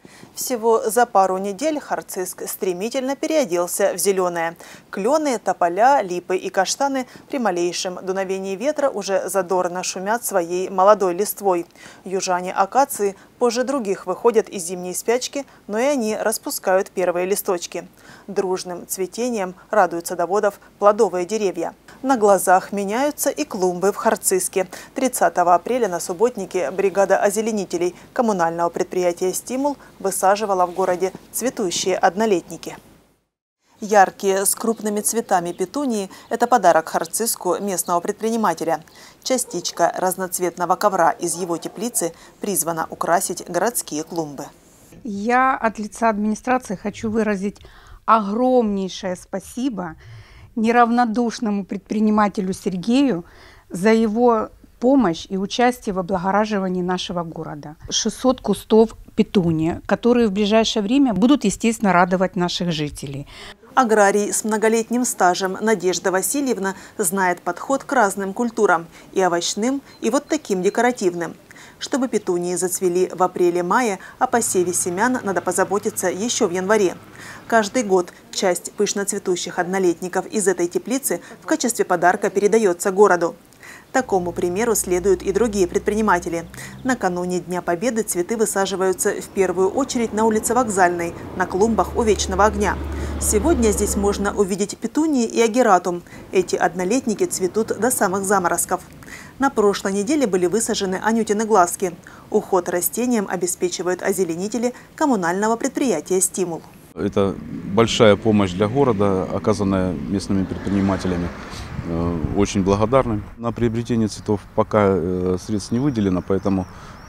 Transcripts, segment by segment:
Всего за пару недель Харцизск стремительно переоделся в зеленое. Клены, тополя, липы и каштаны при малейшем дуновении ветра уже задорно шумят своей молодой листвой. Южане акации позже других выходят из зимней спячки, но и они распускают первые листочки. Дружным цветением радуют садоводов плодовые деревья. На глазах меняются и клумбы в Харцизске. 30 апреля на субботнике бригада озеленителей коммунального предприятия «Стимул» высаживала в городе цветущие однолетники. Яркие, с крупными цветами петунии – это подарок Харцизску местного предпринимателя. Частичка разноцветного ковра из его теплицы призвана украсить городские клумбы. Я от лица администрации хочу выразить огромнейшее спасибо неравнодушному предпринимателю Сергею за его помощь и участие в облагораживании нашего города. 600 кустов петунии, которые в ближайшее время будут, естественно, радовать наших жителей. Аграрий с многолетним стажем Надежда Васильевна знает подход к разным культурам – и овощным, и вот таким декоративным. Чтобы петунии зацвели в апреле-мае, о посеве семян надо позаботиться еще в январе. Каждый год часть пышно цветущих однолетников из этой теплицы в качестве подарка передается городу. Такому примеру следуют и другие предприниматели. Накануне Дня Победы цветы высаживаются в первую очередь на улице Вокзальной, на клумбах у Вечного огня. Сегодня здесь можно увидеть петунии и агератум. Эти однолетники цветут до самых заморозков. На прошлой неделе были высажены анютины глазки. Уход растениям обеспечивают озеленители коммунального предприятия «Стимул». Это большая помощь для города, оказанная местными предпринимателями. Очень благодарны. На приобретение цветов пока средств не выделено, поэтому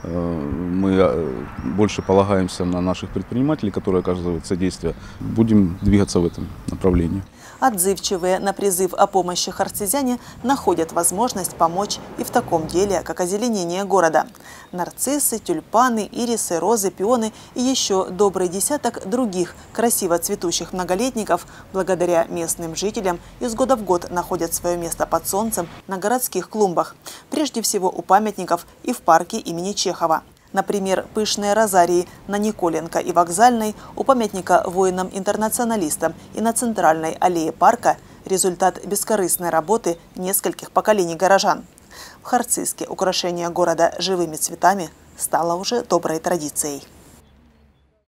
мы больше полагаемся на наших предпринимателей, которые оказывают содействие. Будем двигаться в этом направлении. Отзывчивые на призыв о помощи харцизяне находят возможность помочь и в таком деле, как озеленение города. Нарциссы, тюльпаны, ирисы, розы, пионы и еще добрый десяток других красиво цветущих многолетников благодаря местным жителям из года в год находят свое место под солнцем на городских клумбах. Прежде всего у памятников и в парке имени Чехова. Например, пышные розарии на Николенко и Вокзальной, у памятника воинам-интернационалистам и на центральной аллее парка – результат бескорыстной работы нескольких поколений горожан. В Харцизске украшение города живыми цветами стало уже доброй традицией.